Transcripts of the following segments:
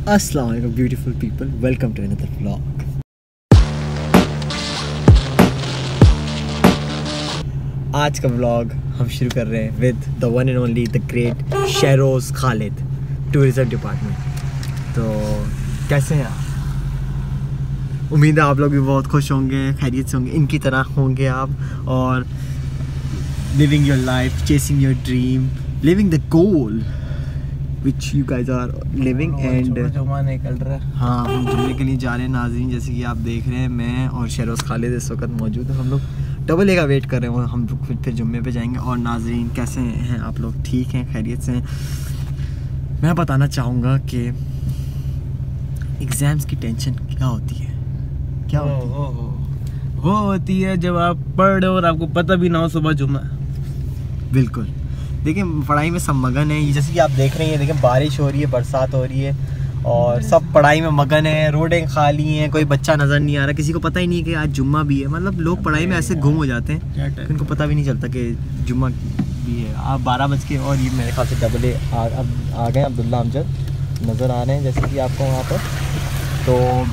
अस्सलाम वालेकुम beautiful people, welcome to another vlog. आज का व्लॉग हम शुरू कर रहे हैं with the one and only the great Sheroz Khalid, tourism department. तो कैसे हैं आप? उम्मीद है आप लोग भी बहुत खुश होंगे, खैरियत से होंगे, इनकी तरह होंगे आप, और living your life, chasing your dream, living the goal which you guys are living and जुम्मा निकल रहा है। हाँ, हम जुम्मे के लिए जा रहे हैं नाज़रीन। जैसे कि आप देख रहे हैं, मैं और शेरोज खालिद इस वक्त मौजूद हैं। हम लोग डबल ए का वेट कर रहे हैं, हम लोग फिर जुम्मे पे जाएंगे। और नाज़रीन कैसे हैं आप लोग? ठीक हैं, खैरियत से हैं? मैं बताना चाहूँगा कि एग्ज़ाम्स की टेंशन क्या होती है। क्या वो होती है जब आप पढ़ रहे हो और आपको पता भी ना हो सुबह जुम्मा। बिल्कुल, देखिए पढ़ाई में सब मगन है। जैसे कि आप देख रहे हैं, देखिए बारिश हो रही है, बरसात हो रही है और सब पढ़ाई में मगन है। रोडें खाली हैं, कोई बच्चा नज़र नहीं आ रहा, किसी को पता ही नहीं कि आज जुम्मा भी है। मतलब लोग पढ़ाई में ऐसे गुम हो जाते हैं कि उनको पता भी नहीं चलता कि जुम्मा भी है। आप 12 बज के और ये मेरे ख्याल से डबल ए आ गए। अब्दुल्ला अमजद नज़र आ रहे हैं जैसे कि आपको वहाँ पर। तो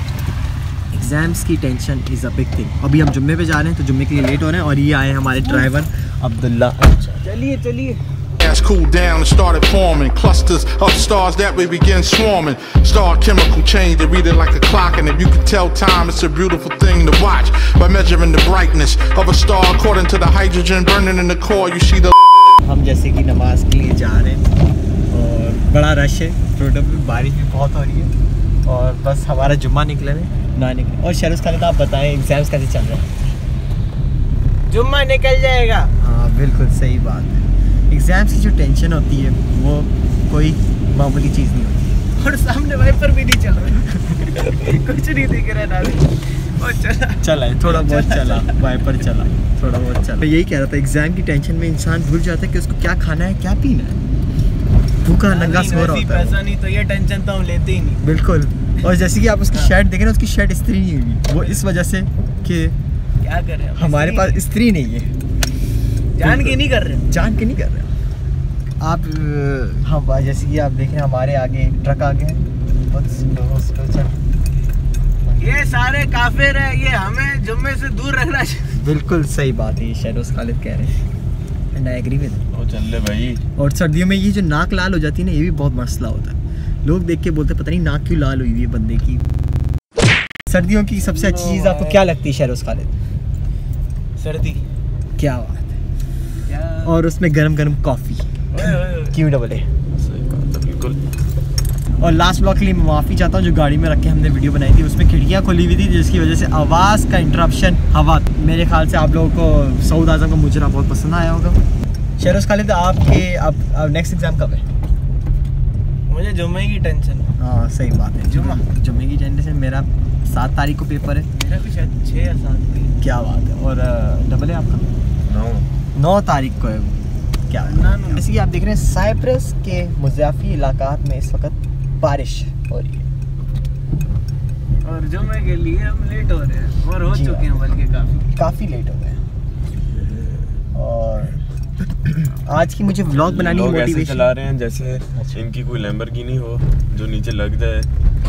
एग्ज़ाम्स की tension is a big thing. अभी हम जुम्मे पे जा रहे हैं, तो जुम्मे के लिए लेट हो रहे हैं। और ये आए हमारे ड्राइवर अब्दुल्ला। चलिए चलिए। Cooled down and started forming clusters of stars that way begin swarming. Star chemical change, they read it like a clock, and if you can tell time, it's a beautiful thing to watch by measuring the brightness of a star according to the hydrogen burning in the core. You see the हम जैसे कि नमाज के लिए जा रहे हैं और बड़ा रश है, रोड पे बारिश भी बहुत हो रही है और बस हमारा जुम्मा निकले ना निकले। और शेरोज खालिद आप बताएं, एग्जाम्स कैसे चल रहे हैं? जुम्मा निकल जाएगा। हाँ बिल्कुल सही बात है। एग्ज़ाम्स की जो टेंशन होती है वो कोई मामूली चीज़ नहीं होती। और सामने वाइपर भी नहीं चल रहा कुछ नहीं दिख रहा है। चला है, थोड़ा बहुत चला, वाइपर चला, थोड़ा बहुत चला। मैं यही कह रहा था, एग्ज़ाम की टेंशन में इंसान भूल जाता है कि उसको क्या खाना है, क्या पीना है। भूखा नंगा सो रहा होता है। पैसा नहीं तो ये टेंशन तो हम लेते ही नहीं। बिल्कुल। और जैसे कि आप उसकी शर्ट देखें ना, उसकी शर्ट इस्त्री नहीं हुई, वो इस वजह से कि क्या करें, हमारे पास इस्त्री नहीं है। जान के नहीं कर रहे, जान के नहीं कर रहे आप। हाँ, जैसे कि आप देखें हमारे आगे ट्रक आ गए, बहुत स्लो चल। ये सारे काफिर है, ये हमें जुम्मे से दूर रखना चाहिए। बिल्कुल सही बात है, ये शेरोज खालिद कह रहे हैं। And I agree with. ओ चल ले भाई। और सर्दियों में ये जो नाक लाल हो जाती है ना, ये भी बहुत मसला होता है। लोग देख के बोलते पता नहीं नाक क्यों लाल हुई है बंदे की। सर्दियों की सबसे अच्छी चीज़ आपको क्या लगती है शेरोज खालिद? सर्दी। क्या बात है। और उसमें गरम गरम कॉफ़ी, क्यों डबल ए। बिल्कुल। और लास्ट ब्लॉक के लिए मैं माफ़ी चाहता हूँ, जो गाड़ी में रख के हमने वीडियो बनाई थी उसमें खिड़कियाँ खुली हुई थी, जिसकी वजह से आवाज़ का इंटरप्शन हवा। मेरे ख्याल से आप लोगों को सऊद आज़म का मुजरा बहुत पसंद आया होगा। शेरोज खालिद आपके अब नेक्स्ट एग्ज़ाम कब है? मुझे जुम्मे की टेंशन। हाँ सही बात है, जुम्मे की टेंशन। मेरा 7 तारीख को पेपर है। मेरा भी शायद 6 या 7। क्या बात है। और डबल है आपका 9 तारीख को है। क्या जैसे कि आप देख रहे हैं, साइप्रस के मुज़ाफ़ी इलाकात में इस वक्त बारिश हो रही है और जुम्मे के लिए हम लेट हो रहे हैं और हो चुके हैं, बल्कि काफ़ी लेट हो गए हैं। और आज की मुझे व्लॉग बनाने की मोटिवेशन चला रहे हैं जैसे इनकी कोई लैम्बोर्गिनी हो जो नीचे लग जाए।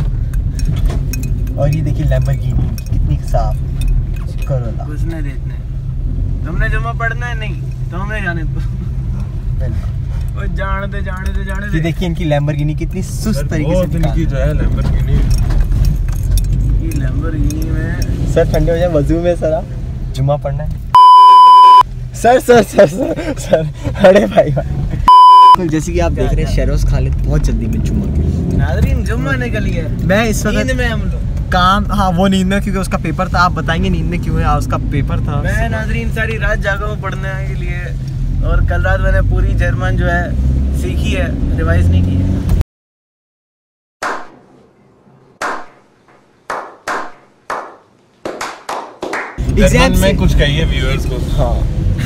और ये देखिए लैम्बोर्गिनी कितनी साफ। कुछ नहीं देखने, तुमने जुम्मा पढ़ना है नहीं तो हमें जाने दो। और जाने दे। देखिए इनकी लैम्बोर्गिनी कितनी सुस्त तरीके से इनकी जो है लैम्बोर्गिनी। ये लैम्बोर्गिनी में सर ठंडे हो जाए वजू में, सर जुम्मा पढ़ना है। सर अरे भाई। जैसे कि आप देख रहे हैं, शेरोज खालिद बहुत जल्दी में जुम्मा के नाज़रीन जुम्मा निकली है। मैं इस वक्त नींद में हम लोग काम। हाँ वो नींद में, क्योंकि उसका पेपर था। आप बताएंगे नींद में क्यों है? उसका पेपर था। मैं नाज़रीन सारी रात जागा हूँ पढ़ने के लिए, और कल रात मैंने पूरी जर्मन जो है सीखी है, रिवाइज नहीं की है। जर्मन में कुछ कहिए व्यूअर्स को। हाँ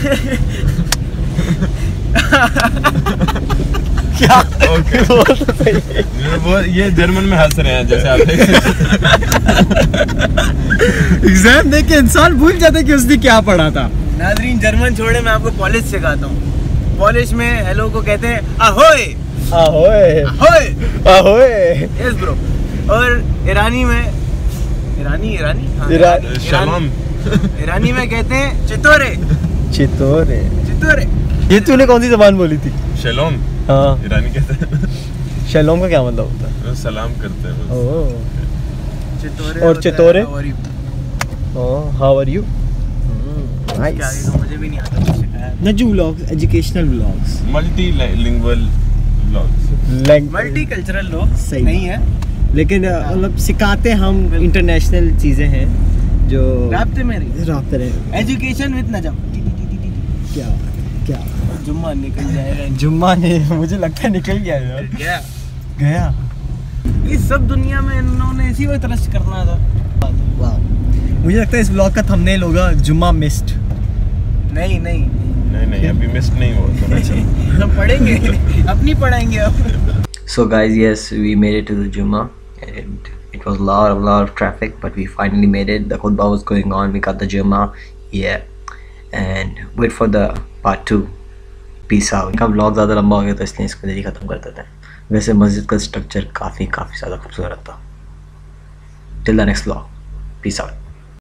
क्या? ओके वो तो सही है। वो ये जर्मन में हंस रहे हैं जैसे आप देख। एग्जाम देख के इंसान भूल जाता है कि उसने क्या पढ़ा था। नाज़रीन जर्मन छोड़े, मैं आपको पॉलिश सिखाता हूँ। पॉलिश में हेलो को कहते हैं अहोय। अहोय अहोय अहोय। Yes bro. और ईरानी में ईरानी शलोम। ईरानी में कहते हैं चितोरे। चितोरे। चितोरे ये तूने कौन सी जबान बोली थी? शलोम। हाँ, ईरानी कहते हैं। शलोम का क्या मतलब होता है? सलाम करते हैं बस। ओह। चितोरे और चितोरे? और हाउ आर यू? क्या आगे तो मुझे भी नहीं आता। नजू vlogs, educational vlogs, multilingual vlogs, multi cultural लोग सही नहीं है, लेकिन मतलब सिखाते हम इंटरनेशनल चीज़ें हैं जो राब्ते में राब्ते रहे। Education with Najam. क्या क्या जुम्मा निकल जाएगा। जुम्मा ने, मुझे लगता है निकल गया यार। गया। इस सब दुनिया में इन्होंने इसी वक्त रश करना था। वाह, मुझे लगता है इस ब्लॉग का थंबनेल होगा जुम्मा मिस्ड। नहीं अभी मिस नहीं हुआ। हम पढ़ेंगे, अपनी पढ़ाएंगे अब। So guys, yes, we made it to the Jumma and it was a lot of traffic, but we finally made it. The khutbah was going on, we got the Jumma, yeah, and wait for the part 2. Peace out. इनका vlog ज़्यादा लंबा हो गया तो इसलिए इसको जल्दी ख़त्म कर देते हैं। वैसे मस्जिद का स्ट्रक्चर काफ़ी ज़्यादा खूबसूरत था। Till the next vlog, peace out.